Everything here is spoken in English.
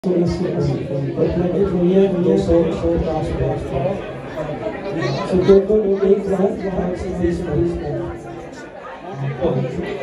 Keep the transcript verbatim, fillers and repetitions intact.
दो सौ सौ का आसपास था। So total एक लाख पाँच सौ बीस